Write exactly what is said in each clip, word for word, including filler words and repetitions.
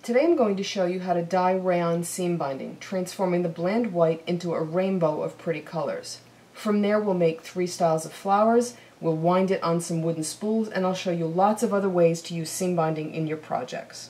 Today I'm going to show you how to dye rayon seam binding, transforming the bland white into a rainbow of pretty colors. From there we'll make three styles of flowers, we'll wind it on some wooden spools, and I'll show you lots of other ways to use seam binding in your projects.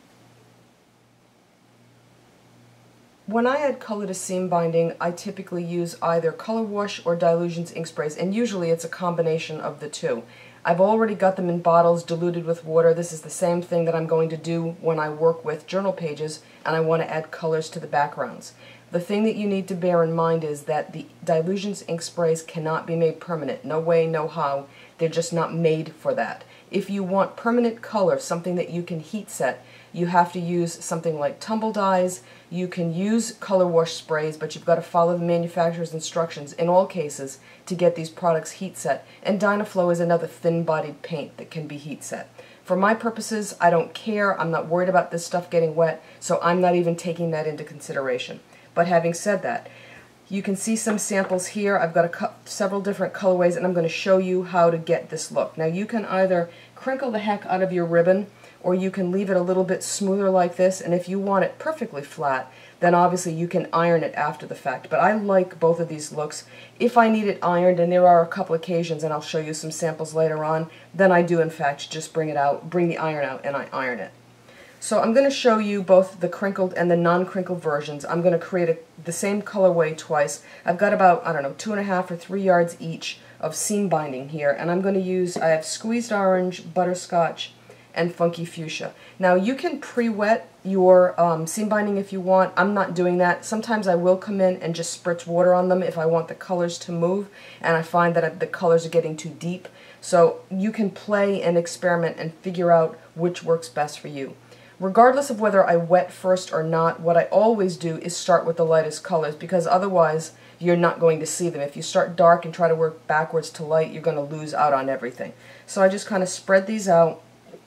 When I add color to seam binding, I typically use either color wash or Dylusions ink sprays, and usually it's a combination of the two. I've already got them in bottles diluted with water. This is the same thing that I'm going to do when I work with journal pages and I want to add colors to the backgrounds. The thing that you need to bear in mind is that the Dylusions ink sprays cannot be made permanent. No way, no how. They're just not made for that. If you want permanent color, something that you can heat set, you have to use something like tumble dyes. You can use color wash sprays, but you've got to follow the manufacturer's instructions in all cases to get these products heat set. And Dynaflow is another thin-bodied paint that can be heat set. For my purposes, I don't care. I'm not worried about this stuff getting wet, so I'm not even taking that into consideration. But having said that, you can see some samples here. I've got a several different colorways, and I'm going to show you how to get this look. Now you can either crinkle the heck out of your ribbon, or you can leave it a little bit smoother like this, and if you want it perfectly flat, then obviously you can iron it after the fact. But I like both of these looks. If I need it ironed, and there are a couple occasions, and I'll show you some samples later on, then I do in fact just bring it out, bring the iron out, and I iron it. So I'm going to show you both the crinkled and the non-crinkled versions. I'm going to create a, the same colorway twice. I've got about, I don't know, two and a half or three yards each of seam binding here, and I'm going to use, I have squeezed orange, butterscotch, and funky fuchsia. Now you can pre-wet your um, seam binding if you want. I'm not doing that. Sometimes I will come in and just spritz water on them if I want the colors to move, and I find that the colors are getting too deep. So you can play and experiment and figure out which works best for you. Regardless of whether I wet first or not, what I always do is start with the lightest colors, because otherwise you're not going to see them. If you start dark and try to work backwards to light, you're going to lose out on everything. So I just kind of spread these out,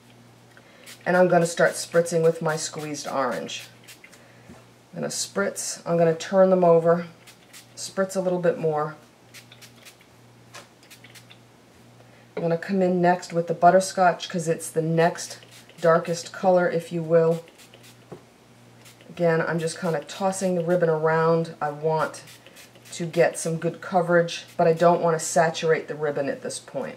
and I'm going to start spritzing with my squeezed orange. I'm going to spritz, I'm going to turn them over, spritz a little bit more. I'm going to come in next with the butterscotch because it's the next darkest color, if you will. Again, I'm just kind of tossing the ribbon around. I want to get some good coverage, but I don't want to saturate the ribbon at this point.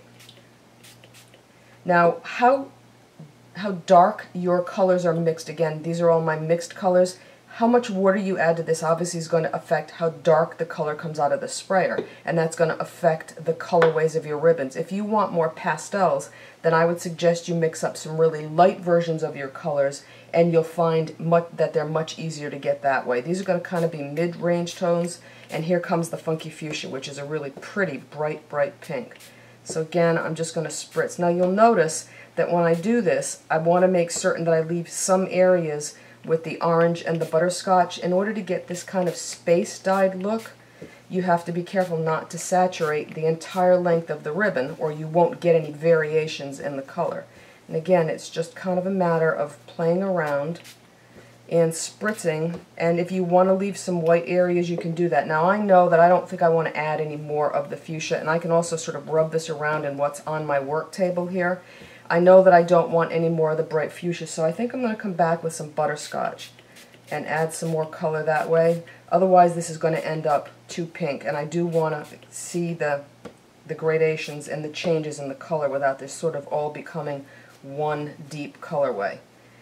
Now, how how dark your colors are mixed, again, these are all my mixed colors. How much water you add to this obviously is going to affect how dark the color comes out of the sprayer, and that's going to affect the colorways of your ribbons. If you want more pastels, then I would suggest you mix up some really light versions of your colors, and you'll find much, that they're much easier to get that way. These are going to kind of be mid-range tones, and here comes the funky fuchsia, which is a really pretty bright, bright pink. So again, I'm just going to spritz. Now you'll notice that when I do this, I want to make certain that I leave some areas with the orange and the butterscotch. In order to get this kind of space-dyed look, you have to be careful not to saturate the entire length of the ribbon, or you won't get any variations in the color. And again, it's just kind of a matter of playing around and spritzing, and if you want to leave some white areas, you can do that. Now I know that I don't think I want to add any more of the fuchsia, and I can also sort of rub this around in what's on my work table here. I know that I don't want any more of the bright fuchsia, so I think I'm going to come back with some butterscotch and add some more color that way. Otherwise this is going to end up too pink, and I do want to see the, the gradations and the changes in the color without this sort of all becoming one deep colorway.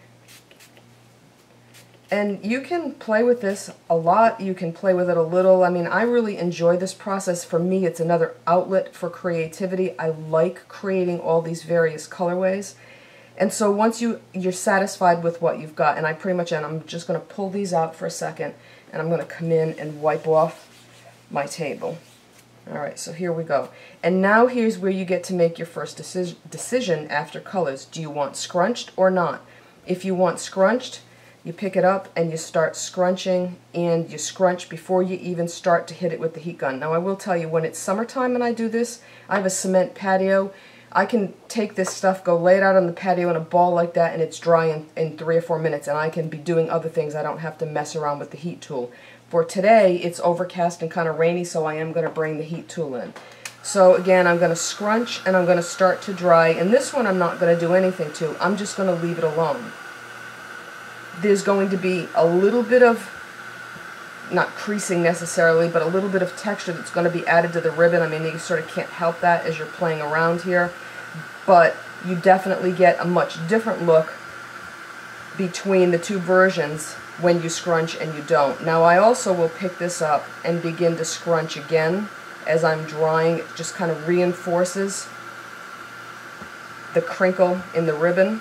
And you can play with this a lot, you can play with it a little. I mean, I really enjoy this process. For me, it's another outlet for creativity. I like creating all these various colorways. And so once you, you're satisfied with what you've got, and I pretty much am, I'm just going to pull these out for a second, and I'm going to come in and wipe off my table. Alright, so here we go. And now here's where you get to make your first deci- decision after colors. Do you want scrunched or not? If you want scrunched, you pick it up and you start scrunching, and you scrunch before you even start to hit it with the heat gun. Now I will tell you, when it's summertime and I do this, I have a cement patio. I can take this stuff, go lay it out on the patio in a ball like that, and it's dry in, in three or four minutes, and I can be doing other things. I don't have to mess around with the heat tool. For today, it's overcast and kind of rainy, so I am going to bring the heat tool in. So again, I'm going to scrunch and I'm going to start to dry, and this one I'm not going to do anything to. I'm just going to leave it alone. there's going to be a little bit of, not creasing necessarily, but a little bit of texture that's going to be added to the ribbon. I mean, you sort of can't help that as you're playing around here, but you definitely get a much different look between the two versions when you scrunch and you don't. Now I also will pick this up and begin to scrunch again as I'm drying. It just kind of reinforces the crinkle in the ribbon.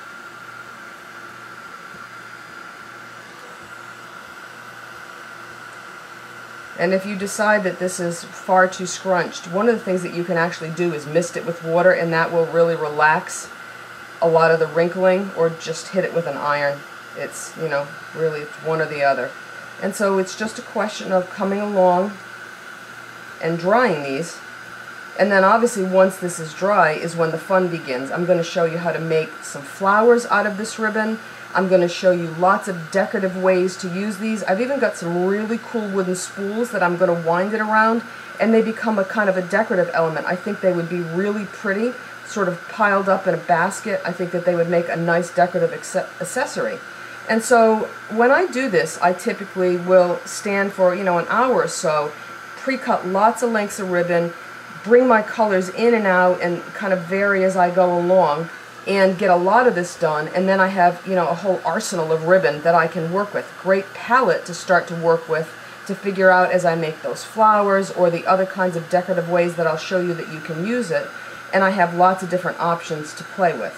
And if you decide that this is far too scrunched, one of the things that you can actually do is mist it with water, and that will really relax a lot of the wrinkling, or just hit it with an iron. It's, you know, really it's one or the other. And so it's just a question of coming along and drying these. And then obviously once this is dry is when the fun begins. I'm going to show you how to make some flowers out of this ribbon. I'm going to show you lots of decorative ways to use these. I've even got some really cool wooden spools that I'm going to wind it around, and they become a kind of a decorative element. I think they would be really pretty, sort of piled up in a basket. I think that they would make a nice decorative accessory. And so when I do this, I typically will stand for, you know, an hour or so, pre-cut lots of lengths of ribbon, bring my colors in and out and kind of vary as I go along, and get a lot of this done, and then I have, you know, a whole arsenal of ribbon that I can work with. Great palette to start to work with to figure out as I make those flowers or the other kinds of decorative ways that I'll show you that you can use it, and I have lots of different options to play with.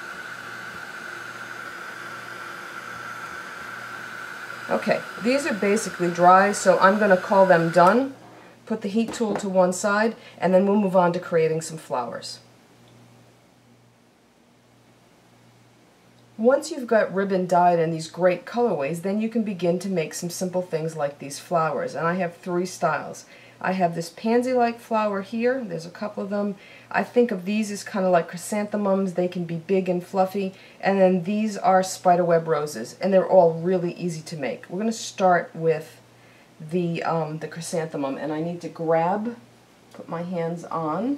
Okay, these are basically dry, so I'm going to call them done, put the heat tool to one side, and then we'll move on to creating some flowers. Once you've got ribbon dyed in these great colorways, then you can begin to make some simple things like these flowers. And I have three styles. I have this pansy-like flower here. There's a couple of them. I think of these as kind of like chrysanthemums. They can be big and fluffy. And then these are spiderweb roses, and they're all really easy to make. We're going to start with the, um, the chrysanthemum, and I need to grab, put my hands on,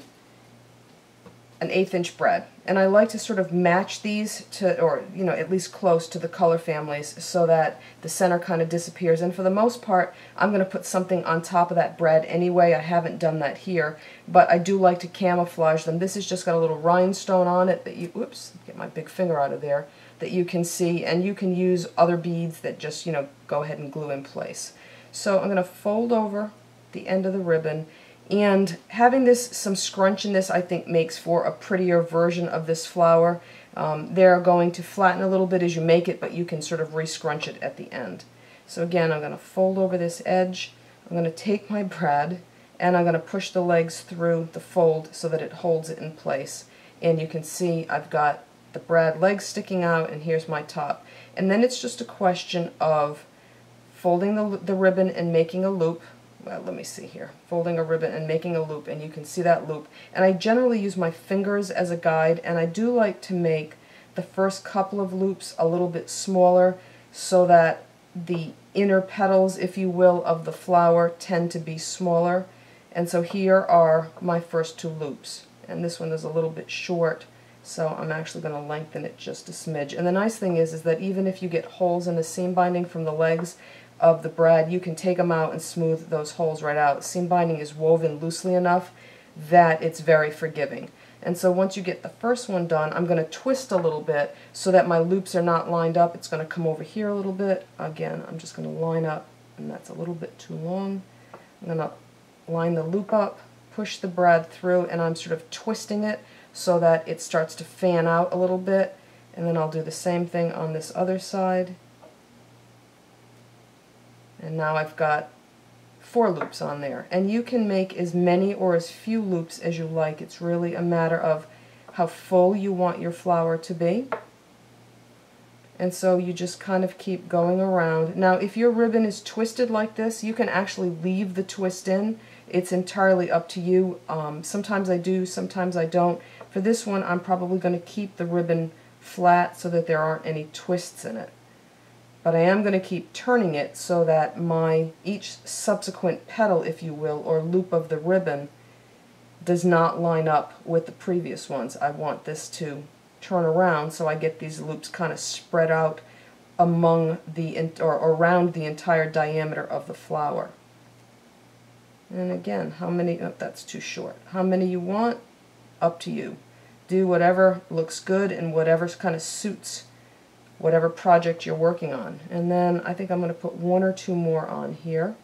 an eighth inch brad. And I like to sort of match these to, or, you know, at least close to the color families so that the center kind of disappears. And for the most part, I'm going to put something on top of that brad anyway. I haven't done that here, but I do like to camouflage them. This has just got a little rhinestone on it that you, whoops, get my big finger out of there, that you can see, and you can use other beads that just, you know, go ahead and glue in place. So I'm going to fold over the end of the ribbon. And having this, some scrunch in this, I think makes for a prettier version of this flower. Um, they're going to flatten a little bit as you make it, but you can sort of re-scrunch it at the end. So again, I'm going to fold over this edge. I'm going to take my brad, and I'm going to push the legs through the fold so that it holds it in place. And you can see I've got the brad legs sticking out, and here's my top. And then it's just a question of folding the, the ribbon and making a loop. Well, let me see here. Folding a ribbon and making a loop, and you can see that loop. And I generally use my fingers as a guide, and I do like to make the first couple of loops a little bit smaller so that the inner petals, if you will, of the flower tend to be smaller. And so here are my first two loops. And this one is a little bit short, so I'm actually going to lengthen it just a smidge. And the nice thing is, is that even if you get holes in the seam binding from the legs of the brad, you can take them out and smooth those holes right out. Seam binding is woven loosely enough that it's very forgiving. And so once you get the first one done, I'm going to twist a little bit so that my loops are not lined up. It's going to come over here a little bit. Again, I'm just going to line up, and that's a little bit too long. I'm going to line the loop up, push the brad through, and I'm sort of twisting it so that it starts to fan out a little bit. And then I'll do the same thing on this other side. And now I've got four loops on there. And you can make as many or as few loops as you like. It's really a matter of how full you want your flower to be. And so you just kind of keep going around. Now, if your ribbon is twisted like this, you can actually leave the twist in. It's entirely up to you. Um, sometimes I do, sometimes I don't. For this one, I'm probably going to keep the ribbon flat so that there aren't any twists in it. But I am going to keep turning it so that my each subsequent petal, if you will, or loop of the ribbon does not line up with the previous ones. I want this to turn around so I get these loops kind of spread out among the, or around the entire diameter of the flower. And again, how many, oh, that's too short. How many you want, up to you. Do whatever looks good and whatever kind of suits whatever project you're working on. And then I think I'm going to put one or two more on here.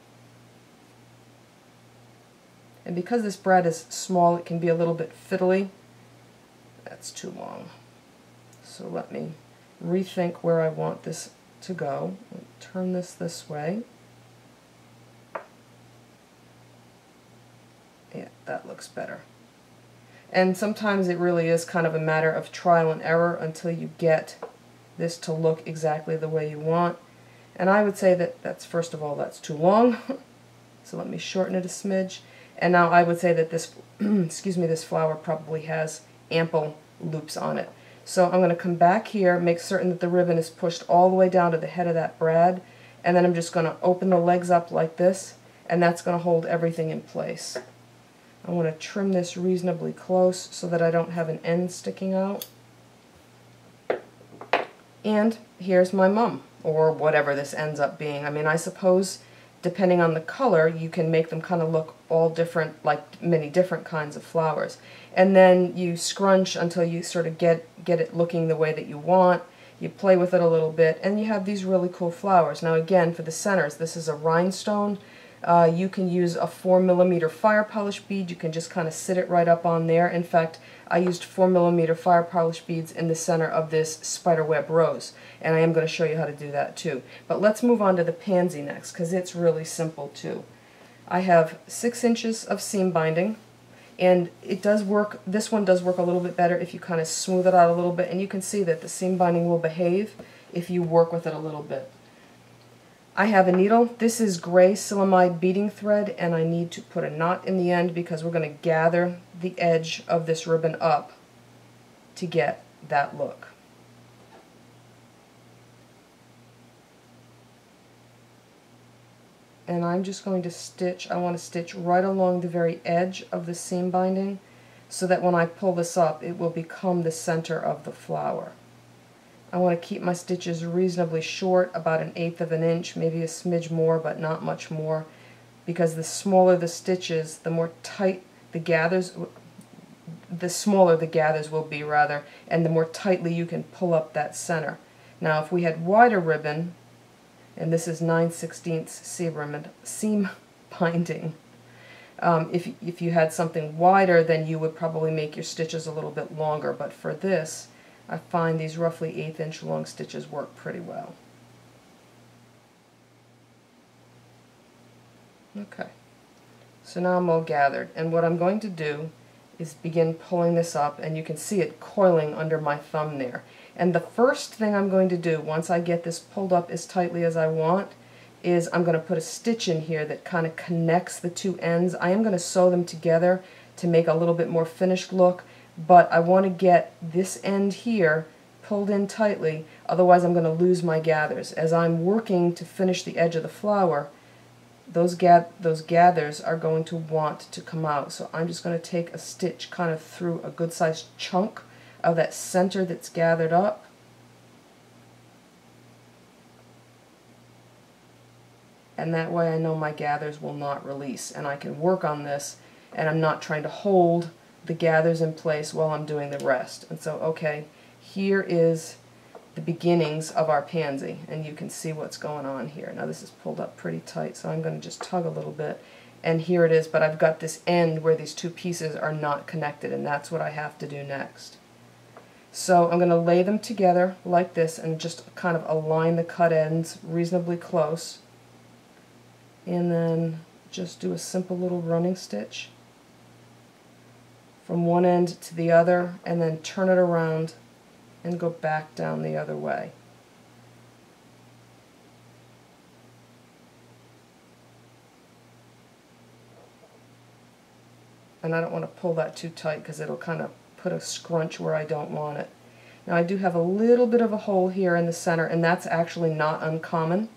And because this brad is small, it can be a little bit fiddly. That's too long. So let me rethink where I want this to go. Turn this this way. Yeah, that looks better. And sometimes it really is kind of a matter of trial and error until you get this to look exactly the way you want. And I would say that that's, first of all, that's too long. So let me shorten it a smidge. And now I would say that this, excuse me, this flower probably has ample loops on it. So I'm going to come back here, make certain that the ribbon is pushed all the way down to the head of that brad, and then I'm just going to open the legs up like this, and that's going to hold everything in place. I want to trim this reasonably close so that I don't have an end sticking out. And here's my mum, or whatever this ends up being. I mean, I suppose depending on the color, you can make them kind of look all different, like many different kinds of flowers. And then you scrunch until you sort of get, get it looking the way that you want. You play with it a little bit, and you have these really cool flowers. Now again, for the centers, this is a rhinestone. Uh, you can use a four millimeter fire polish bead. You can just kind of sit it right up on there. In fact, I used four millimeter fire polish beads in the center of this spiderweb rose, and I am going to show you how to do that too. But let's move on to the pansy next, because it's really simple too. I have six inches of seam binding, and it does work, this one does work a little bit better if you kind of smooth it out a little bit, and you can see that the seam binding will behave if you work with it a little bit. I have a needle. This is gray silamide beading thread, and I need to put a knot in the end because we're going to gather the edge of this ribbon up to get that look. And I'm just going to stitch, I want to stitch right along the very edge of the seam binding so that when I pull this up it will become the center of the flower. I want to keep my stitches reasonably short, about an eighth of an inch, maybe a smidge more, but not much more, because the smaller the stitches, the more tight the gathers, the smaller the gathers will be, rather, and the more tightly you can pull up that center. Now, if we had wider ribbon, and this is nine sixteenths seam binding, um, if, if you had something wider, then you would probably make your stitches a little bit longer, but for this, I find these roughly eighth inch long stitches work pretty well. Okay, so now I'm all gathered, and what I'm going to do is begin pulling this up, and you can see it coiling under my thumb there. And the first thing I'm going to do once I get this pulled up as tightly as I want is I'm going to put a stitch in here that kind of connects the two ends. I am going to sew them together to make a little bit more finished look, but I want to get this end here pulled in tightly, otherwise I'm going to lose my gathers. As I'm working to finish the edge of the flower, those, ga those gathers are going to want to come out. So I'm just going to take a stitch kind of through a good sized chunk of that center that's gathered up. And that way I know my gathers will not release, and I can work on this, and I'm not trying to hold the gathers in place while I'm doing the rest. And so, okay, here is the beginnings of our pansy, and you can see what's going on here. Now this is pulled up pretty tight, so I'm going to just tug a little bit, and here it is, but I've got this end where these two pieces are not connected, and that's what I have to do next. So I'm going to lay them together like this and just kind of align the cut ends reasonably close, and then just do a simple little running stitch from one end to the other, and then turn it around and go back down the other way. And I don't want to pull that too tight because it'll kind of put a scrunch where I don't want it. Now I do have a little bit of a hole here in the center, and that's actually not uncommon.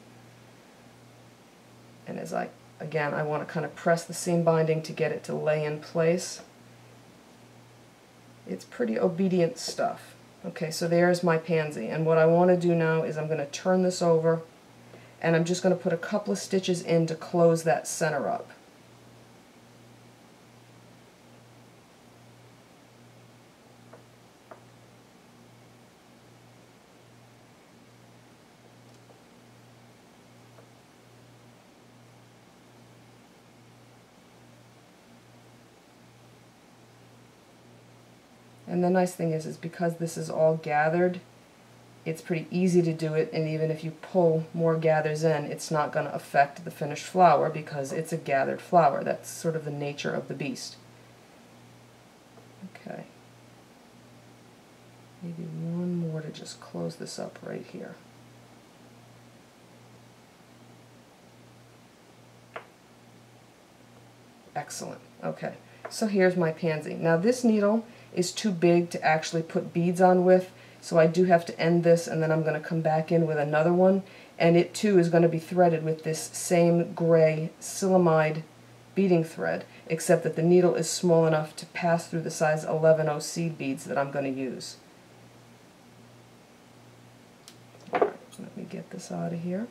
And as I, again, I want to kind of press the seam binding to get it to lay in place. It's pretty obedient stuff. Okay, so there's my pansy, and what I want to do now is I'm going to turn this over, and I'm just going to put a couple of stitches in to close that center up. And the nice thing is, is because this is all gathered, it's pretty easy to do it, and even if you pull more gathers in, it's not going to affect the finished flower because it's a gathered flower. That's sort of the nature of the beast. Okay. Maybe one more to just close this up right here. Excellent. Okay, so here's my pansy. Now this needle is too big to actually put beads on with, so I do have to end this, and then I'm going to come back in with another one, and it too is going to be threaded with this same gray silamide beading thread, except that the needle is small enough to pass through the size eleven oh seed beads that I'm going to use. Alright, let me get this out of here.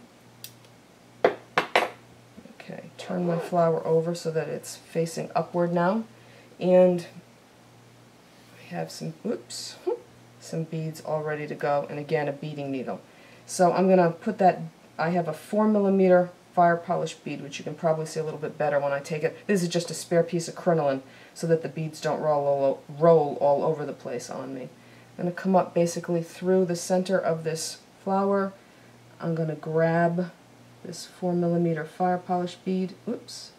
Okay, turn my flower over so that it's facing upward now, and I have some, oops, some beads all ready to go, and again a beading needle. So I'm going to put that, I have a four millimeter fire polish bead, which you can probably see a little bit better when I take it. This is just a spare piece of crinoline so that the beads don't roll all, roll all over the place on me. I'm going to come up basically through the center of this flower. I'm going to grab this four millimeter fire polish bead, oops,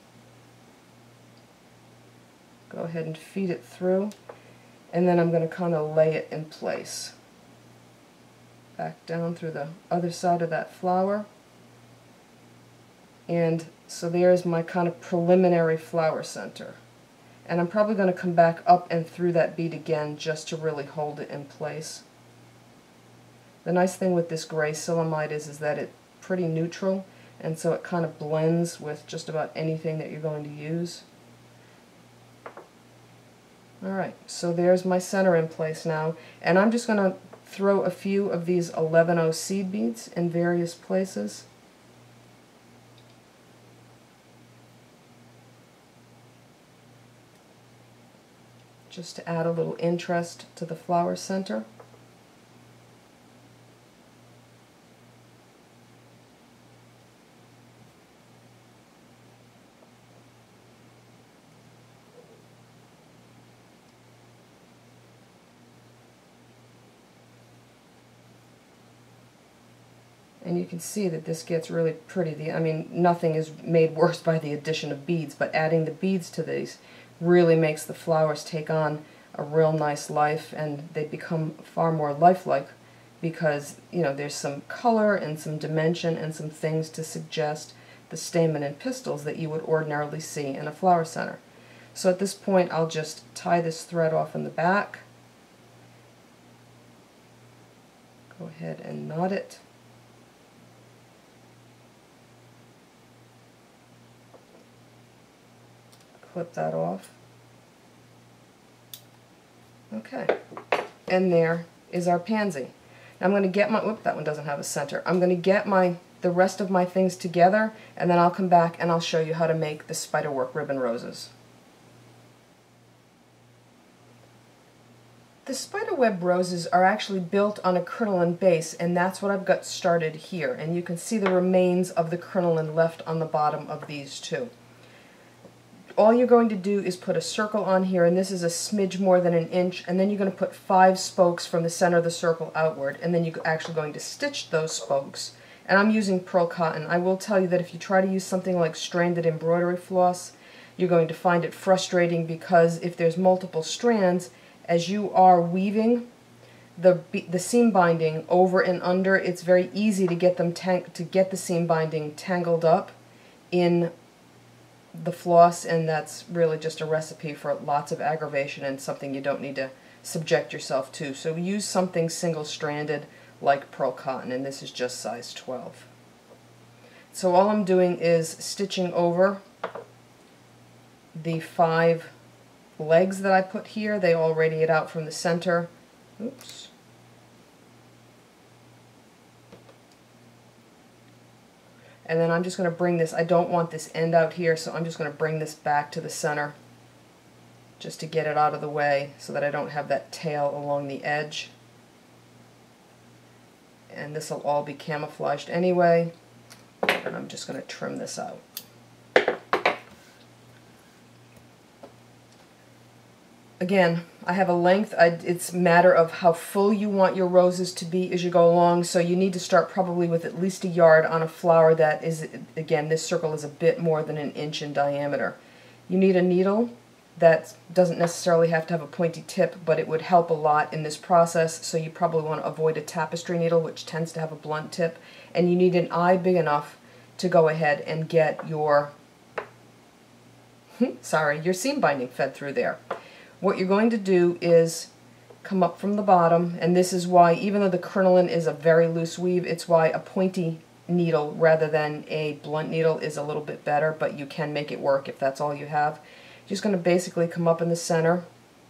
go ahead and feed it through, and then I'm going to kind of lay it in place. Back down through the other side of that flower. And so there's my kind of preliminary flower center. And I'm probably going to come back up and through that bead again just to really hold it in place. The nice thing with this gray silamide is, is that it's pretty neutral, and so it kind of blends with just about anything that you're going to use. Alright, so there's my center in place now, and I'm just going to throw a few of these eleven oh seed beads in various places. Just to add a little interest to the flower center. And you can see that this gets really pretty. The, I mean, nothing is made worse by the addition of beads, but adding the beads to these really makes the flowers take on a real nice life, and they become far more lifelike because, you know, there's some color and some dimension and some things to suggest the stamen and pistils that you would ordinarily see in a flower center. So at this point I'll just tie this thread off in the back. Go ahead and knot it. Clip that off. Okay, and there is our pansy. Now I'm going to get my, whoop, that one doesn't have a center. I'm going to get my the rest of my things together, and then I'll come back and I'll show you how to make the spiderwork ribbon roses. The spiderweb roses are actually built on a crinoline base, and that's what I've got started here, and you can see the remains of the crinoline left on the bottom of these two. All you're going to do is put a circle on here, and this is a smidge more than an inch, and then you're going to put five spokes from the center of the circle outward, and then you're actually going to stitch those spokes. And I'm using pearl cotton. I will tell you that if you try to use something like stranded embroidery floss, you're going to find it frustrating, because if there's multiple strands, as you are weaving the the seam binding over and under, it's very easy to get them tang to get the seam binding tangled up in the floss, and that's really just a recipe for lots of aggravation and something you don't need to subject yourself to. So use something single-stranded like pearl cotton, and this is just size twelve. So all I'm doing is stitching over the five legs that I put here. They all radiate out from the center. Oops. And then I'm just going to bring this, I don't want this end out here, so I'm just going to bring this back to the center just to get it out of the way so that I don't have that tail along the edge. And this will all be camouflaged anyway, and I'm just going to trim this out. Again, I have a length. I, it's a matter of how full you want your roses to be as you go along, so you need to start probably with at least a yard on a flower that is, again, this circle is a bit more than an inch in diameter. You need a needle that doesn't necessarily have to have a pointy tip, but it would help a lot in this process, so you probably want to avoid a tapestry needle, which tends to have a blunt tip, and you need an eye big enough to go ahead and get your, sorry, your seam binding fed through there. What you're going to do is come up from the bottom, and this is why, even though the crinoline is a very loose weave, it's why a pointy needle rather than a blunt needle is a little bit better, but you can make it work if that's all you have. Just going to basically come up in the center.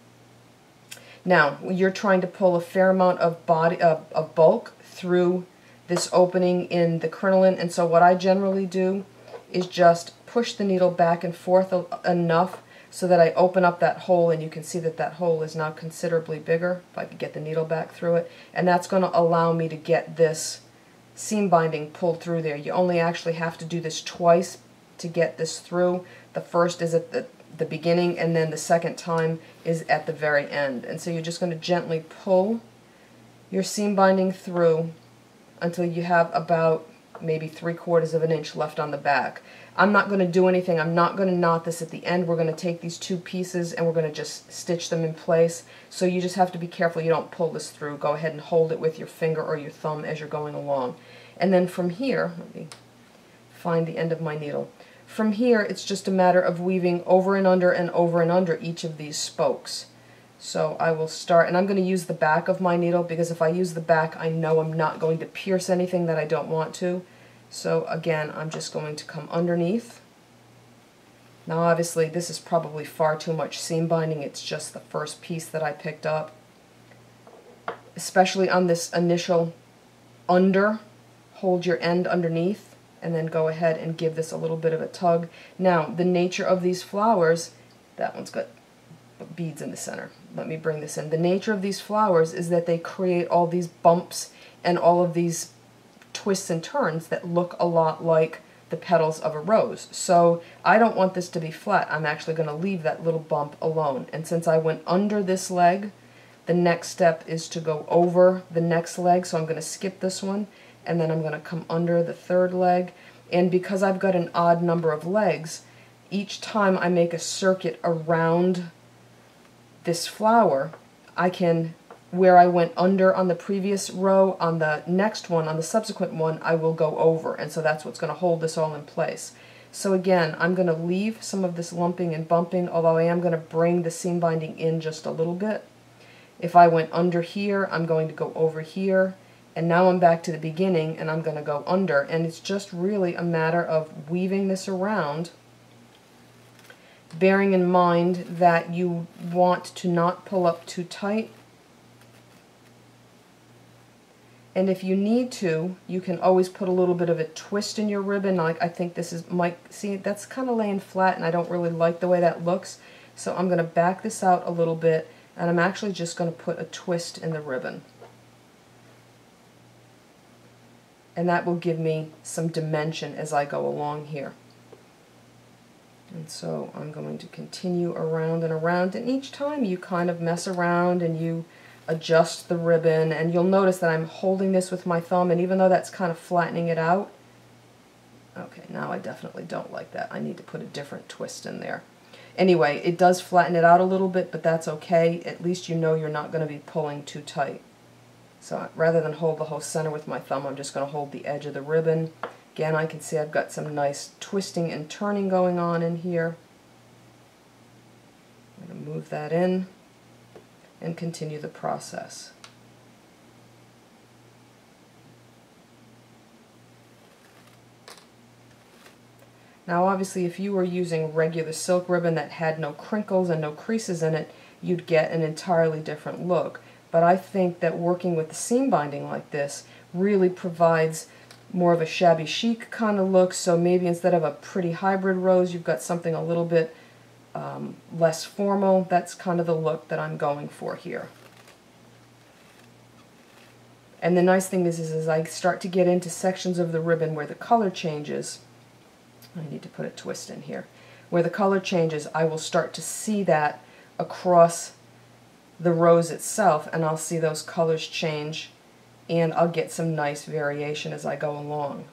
Now, you're trying to pull a fair amount of body of, of bulk through this opening in the crinoline, and so what I generally do is just push the needle back and forth enough so that I open up that hole, and you can see that that hole is now considerably bigger, if I could get the needle back through it, and that's going to allow me to get this seam binding pulled through there. You only actually have to do this twice to get this through. The first is at the, the beginning, and then the second time is at the very end. And so you're just going to gently pull your seam binding through until you have about maybe three quarters of an inch left on the back. I'm not going to do anything. I'm not going to knot this at the end. We're going to take these two pieces and we're going to just stitch them in place. So you just have to be careful you don't pull this through. Go ahead and hold it with your finger or your thumb as you're going along. And then from here, let me find the end of my needle. From here, it's just a matter of weaving over and under and over and under each of these spokes. So I will start, and I'm going to use the back of my needle, because if I use the back, I know I'm not going to pierce anything that I don't want to. So again, I'm just going to come underneath. Now obviously this is probably far too much seam binding. It's just the first piece that I picked up. Especially on this initial under, hold your end underneath and then go ahead and give this a little bit of a tug. Now the nature of these flowers, that one's got beads in the center. Let me bring this in. The nature of these flowers is that they create all these bumps and all of these twists and turns that look a lot like the petals of a rose. So I don't want this to be flat. I'm actually going to leave that little bump alone. And since I went under this leg, the next step is to go over the next leg. So I'm going to skip this one, and then I'm going to come under the third leg. And because I've got an odd number of legs, each time I make a circuit around this flower, I can, where I went under on the previous row, on the next one, on the subsequent one, I will go over, and so that's what's going to hold this all in place. So again, I'm going to leave some of this lumping and bumping, although I am going to bring the seam binding in just a little bit. If I went under here, I'm going to go over here, and now I'm back to the beginning, and I'm going to go under, and it's just really a matter of weaving this around, bearing in mind that you want to not pull up too tight. And if you need to, you can always put a little bit of a twist in your ribbon. Like I think this is, Mike, see, that's kind of laying flat and I don't really like the way that looks. So I'm going to back this out a little bit, and I'm actually just going to put a twist in the ribbon. And that will give me some dimension as I go along here. And so I'm going to continue around and around, and each time you kind of mess around and you adjust the ribbon, and you'll notice that I'm holding this with my thumb, and even though that's kind of flattening it out, okay, now I definitely don't like that. I need to put a different twist in there. Anyway, it does flatten it out a little bit, but that's okay. At least you know you're not going to be pulling too tight. So rather than hold the whole center with my thumb, I'm just going to hold the edge of the ribbon. Again, I can see I've got some nice twisting and turning going on in here. I'm going to move that in and continue the process. Now obviously if you were using regular silk ribbon that had no crinkles and no creases in it, you'd get an entirely different look. But I think that working with the seam binding like this really provides more of a shabby chic kind of look, so maybe instead of a pretty hybrid rose, you've got something a little bit um, less formal. That's kind of the look that I'm going for here. And the nice thing is, is as I start to get into sections of the ribbon where the color changes, I need to put a twist in here, where the color changes, I will start to see that across the rose itself, and I'll see those colors change, and I'll get some nice variation as I go along.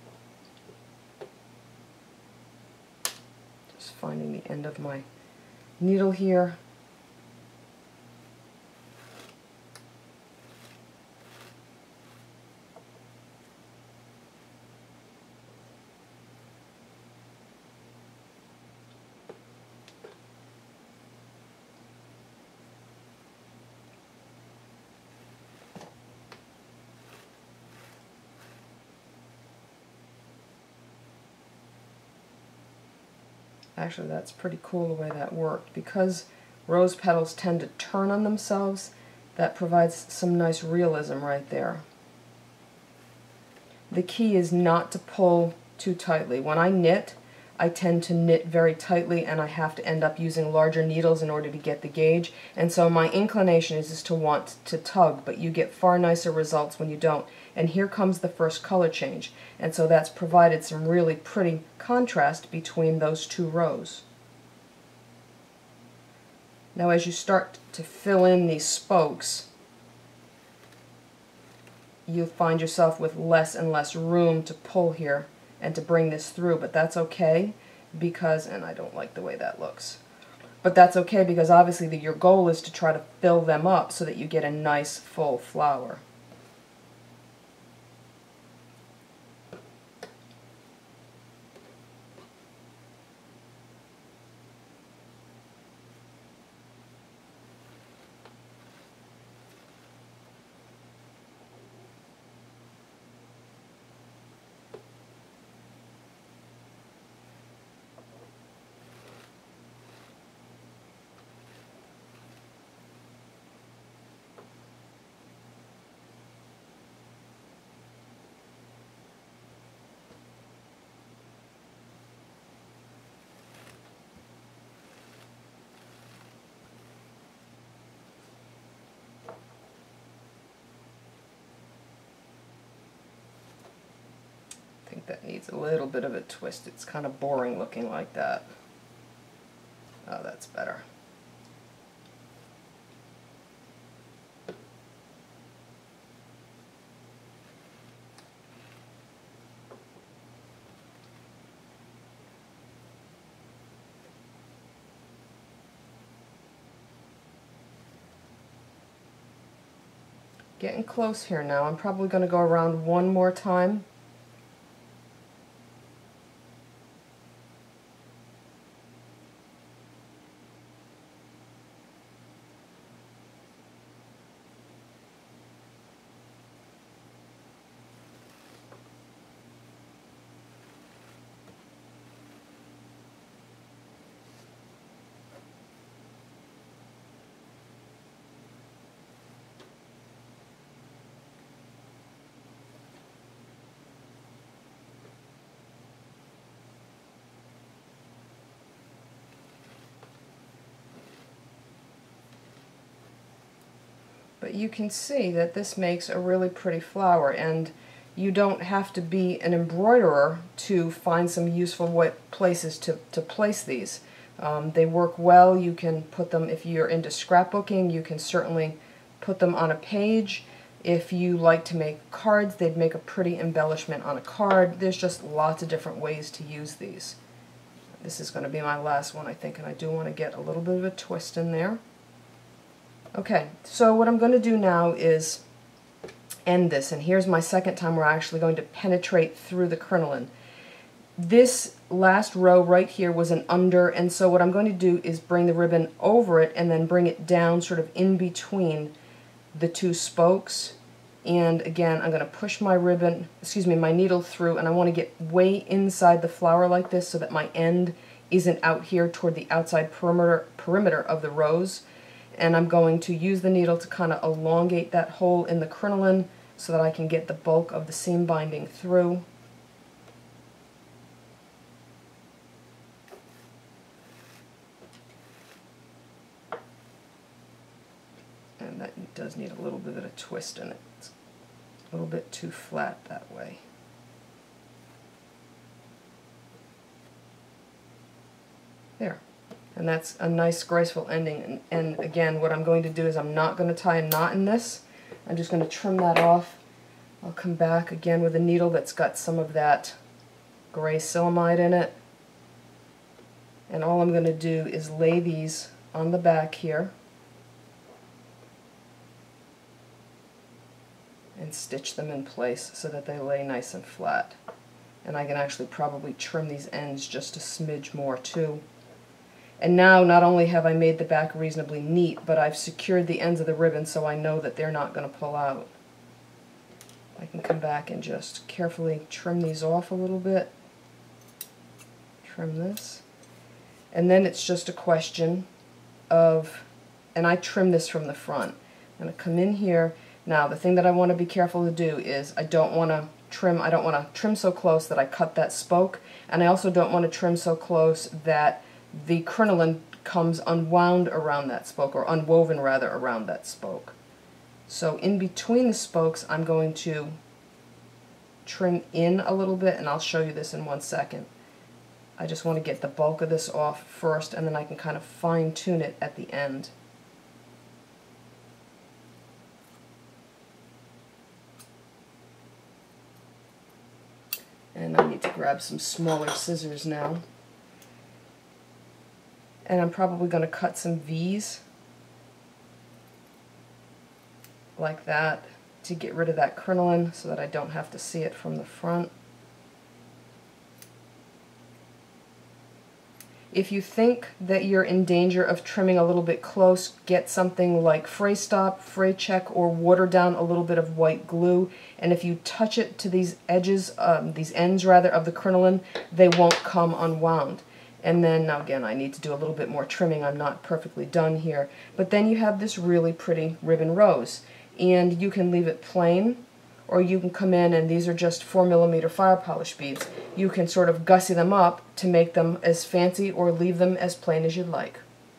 Just finding the end of my needle here. Actually, that's pretty cool the way that worked. Because rose petals tend to turn on themselves, that provides some nice realism right there. The key is not to pull too tightly. When I knit, I tend to knit very tightly, and I have to end up using larger needles in order to get the gauge. And so my inclination is, is to want to tug, but you get far nicer results when you don't. And here comes the first color change. And so that's provided some really pretty contrast between those two rows. Now as you start to fill in these spokes, you'll find yourself with less and less room to pull here and to bring this through, but that's okay because, and I don't like the way that looks, but that's okay because obviously the, your goal is to try to fill them up so that you get a nice full flower. I think that needs a little bit of a twist. It's kind of boring looking like that. Oh, that's better. Getting close here now. I'm probably going to go around one more time. But you can see that this makes a really pretty flower, and you don't have to be an embroiderer to find some useful what places to, to place these. Um, they work well. You can put them, if you're into scrapbooking, you can certainly put them on a page. If you like to make cards, they'd make a pretty embellishment on a card. There's just lots of different ways to use these. This is going to be my last one, I think, and I do want to get a little bit of a twist in there. Okay, so what I'm going to do now is end this, and here's my second time we're actually going to penetrate through the crinoline. This last row right here was an under, and so what I'm going to do is bring the ribbon over it and then bring it down sort of in between the two spokes. And again, I'm going to push my ribbon, excuse me, my needle through, and I want to get way inside the flower like this so that my end isn't out here toward the outside perimeter, perimeter of the rose. And I'm going to use the needle to kind of elongate that hole in the crinoline, so that I can get the bulk of the seam binding through. And that does need a little bit of a twist in it. It's a little bit too flat that way. There. And that's a nice graceful ending. And, and again, what I'm going to do is I'm not going to tie a knot in this. I'm just going to trim that off. I'll come back again with a needle that's got some of that gray silamide in it. And all I'm going to do is lay these on the back here and stitch them in place so that they lay nice and flat. And I can actually probably trim these ends just a smidge more too. And now not only have I made the back reasonably neat, but I've secured the ends of the ribbon so I know that they're not going to pull out. I can come back and just carefully trim these off a little bit. Trim this. And then it's just a question of, and I trim this from the front. I'm going to come in here. Now the thing that I want to be careful to do is I don't want to trim, I don't want to trim so close that I cut that spoke, and I also don't want to trim so close that the crinoline comes unwound around that spoke, or unwoven rather around that spoke. So in between the spokes I'm going to trim in a little bit, and I'll show you this in one second. I just want to get the bulk of this off first, and then I can kind of fine tune it at the end. And I need to grab some smaller scissors now. And I'm probably going to cut some V's like that to get rid of that crinoline so that I don't have to see it from the front. If you think that you're in danger of trimming a little bit close, get something like Fray Stop, Fray Check, or water down a little bit of white glue, and if you touch it to these edges, um, these ends rather, of the crinoline, they won't come unwound. And then, now again, I need to do a little bit more trimming. I'm not perfectly done here. But then you have this really pretty ribbon rose. And you can leave it plain, or you can come in, and these are just four millimeter fire polish beads. You can sort of gussy them up to make them as fancy, or leave them as plain as you'd like.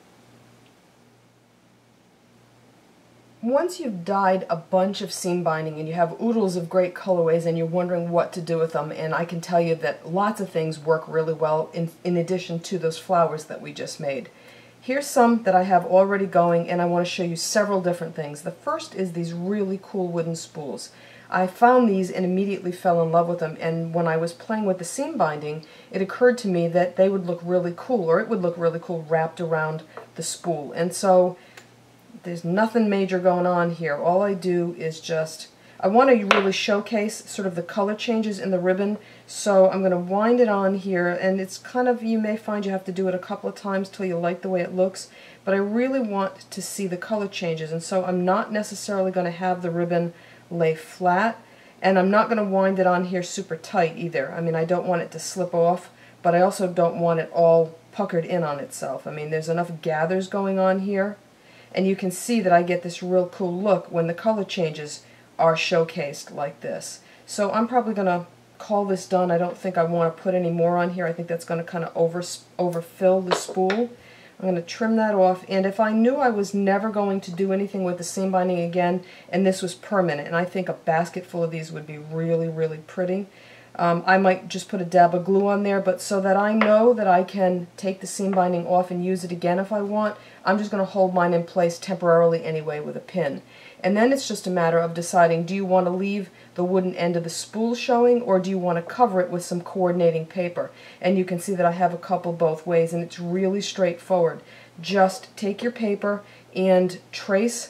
Once you've dyed a bunch of seam binding and you have oodles of great colorways and you're wondering what to do with them, and I can tell you that lots of things work really well in, in addition to those flowers that we just made. Here's some that I have already going, and I want to show you several different things. The first is these really cool wooden spools. I found these and immediately fell in love with them, and when I was playing with the seam binding, it occurred to me that they would look really cool, or it would look really cool wrapped around the spool. And so there's nothing major going on here. All I do is just, I want to really showcase sort of the color changes in the ribbon, so I'm going to wind it on here, and it's kind of, you may find you have to do it a couple of times till you like the way it looks, but I really want to see the color changes, and so I'm not necessarily going to have the ribbon lay flat, and I'm not going to wind it on here super tight either. I mean, I don't want it to slip off, but I also don't want it all puckered in on itself. I mean, there's enough gathers going on here, and you can see that I get this real cool look when the color changes are showcased like this. So I'm probably going to call this done. I don't think I want to put any more on here. I think that's going to kind of over overfill the spool. I'm going to trim that off, and if I knew I was never going to do anything with the seam binding again, and this was permanent, and I think a basket full of these would be really, really pretty, um, I might just put a dab of glue on there, but so that I know that I can take the seam binding off and use it again if I want, I'm just going to hold mine in place temporarily anyway with a pin. And then it's just a matter of deciding, do you want to leave the wooden end of the spool showing, or do you want to cover it with some coordinating paper? And you can see that I have a couple both ways, and it's really straightforward. Just take your paper and trace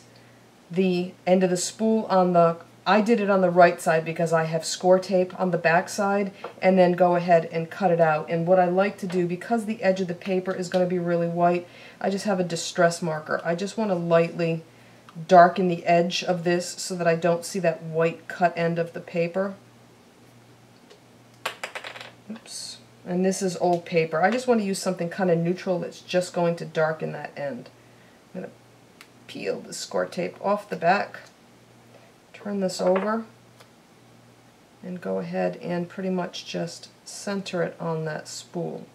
the end of the spool on the, I did it on the right side because I have score tape on the back side, and then go ahead and cut it out. And what I like to do, because the edge of the paper is going to be really white, I just have a distress marker. I just want to lightly darken the edge of this so that I don't see that white cut end of the paper. Oops. And this is old paper. I just want to use something kind of neutral that's just going to darken that end. I'm going to peel the score tape off the back, turn this over, and go ahead and pretty much just center it on that spool.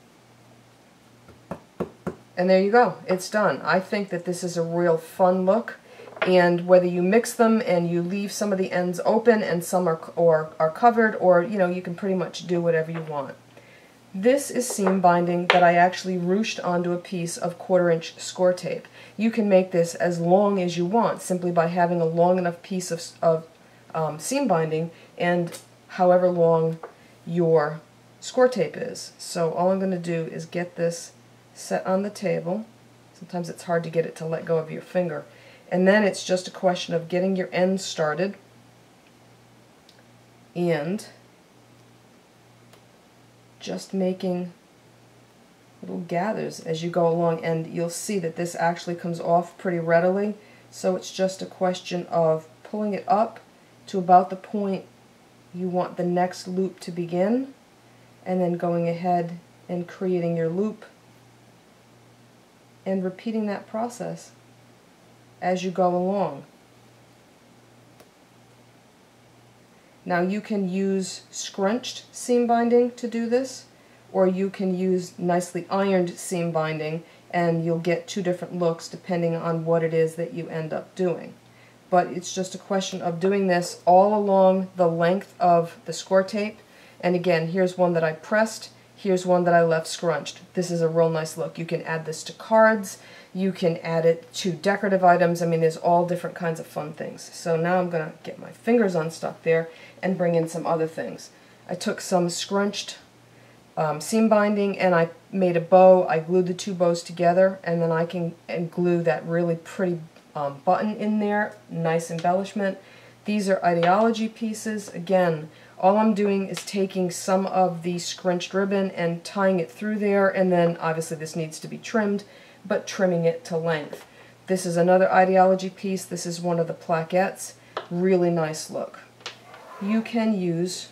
And there you go, it's done. I think that this is a real fun look, and whether you mix them and you leave some of the ends open and some are, or, are covered, or you know, you can pretty much do whatever you want. This is seam binding that I actually ruched onto a piece of quarter inch score tape. You can make this as long as you want simply by having a long enough piece of, of um, seam binding and however long your score tape is. So all I'm going to do is get this set on the table. Sometimes it's hard to get it to let go of your finger. And then it's just a question of getting your ends started and just making little gathers as you go along, and you'll see that this actually comes off pretty readily. So it's just a question of pulling it up to about the point you want the next loop to begin, and then going ahead and creating your loop and repeating that process as you go along. Now you can use scrunched seam binding to do this, or you can use nicely ironed seam binding, and you'll get two different looks depending on what it is that you end up doing. But it's just a question of doing this all along the length of the score tape. And again, here's one that I pressed, here's one that I left scrunched. This is a real nice look. You can add this to cards, you can add it to decorative items. I mean, there's all different kinds of fun things. So now I'm going to get my fingers unstuck there and bring in some other things. I took some scrunched um, seam binding and I made a bow. I glued the two bows together, and then I can and glue that really pretty um, button in there. Nice embellishment. These are ideology pieces. Again, all I'm doing is taking some of the scrunched ribbon and tying it through there, and then obviously this needs to be trimmed, but trimming it to length. This is another ideology piece. This is one of the plaquettes. Really nice look. You can use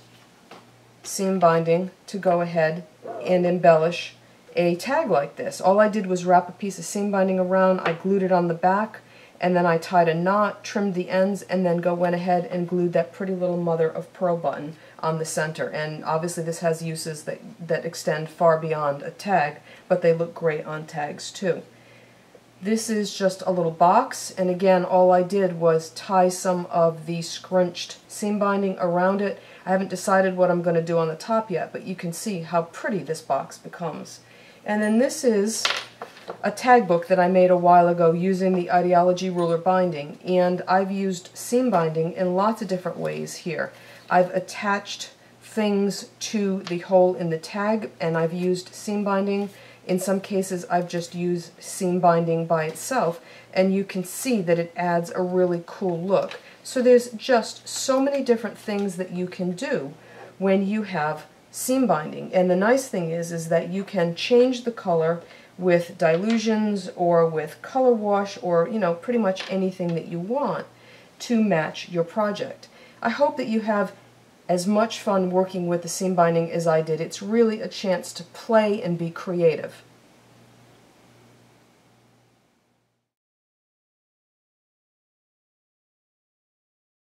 seam binding to go ahead and embellish a tag like this. All I did was wrap a piece of seam binding around, I glued it on the back, and then I tied a knot, trimmed the ends, and then go went ahead and glued that pretty little mother of pearl button on the center. And obviously this has uses that, that extend far beyond a tag, but they look great on tags too. This is just a little box, and again, all I did was tie some of the scrunched seam binding around it. I haven't decided what I'm going to do on the top yet, but you can see how pretty this box becomes. And then this is a tag book that I made a while ago using the ideology ruler binding, and I've used seam binding in lots of different ways here. I've attached things to the hole in the tag, and I've used seam binding. In some cases I've just used seam binding by itself, and you can see that it adds a really cool look. So there's just so many different things that you can do when you have seam binding. And the nice thing is, is that you can change the color with dilutions or with color wash, or you know, pretty much anything that you want to match your project. I hope that you have as much fun working with the seam binding as I did. It's really a chance to play and be creative.